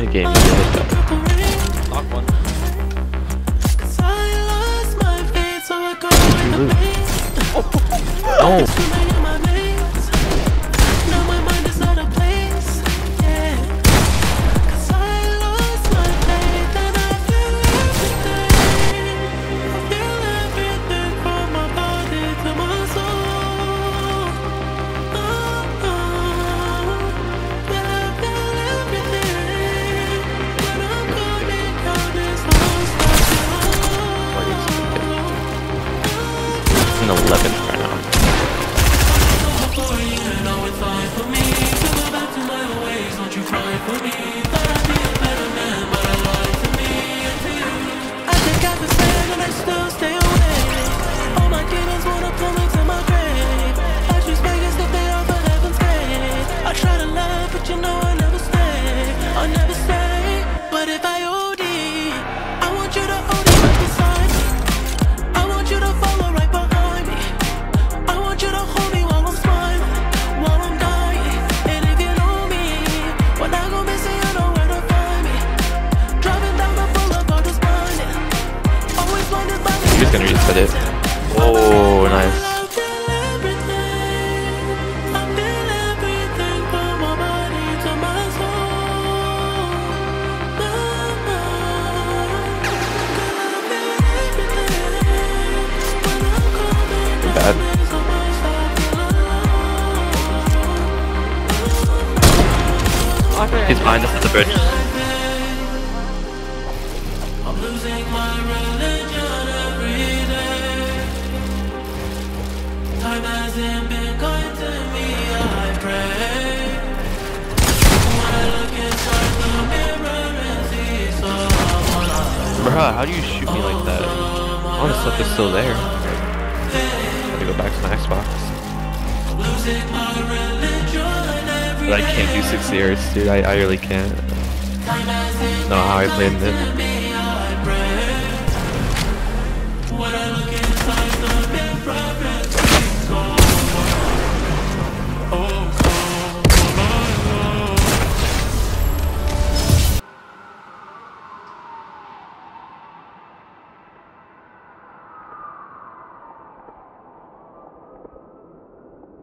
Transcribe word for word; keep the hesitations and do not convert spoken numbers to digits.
the game, you get hit that. Knock one. You lose. Oh. An eleventh right now. He's gonna reset it. Oh, nice. Bad. He's behind us at the bridge. I'm losing my religion every day. Time hasn't been kind to me, I pray. When I look inside the mirror and see someone. Bruh, how do you shoot me like that? All the stuff is still there. Gotta go back to my Xbox. But I can't do sixty yards, dude. I, I really can't. Know how I played it.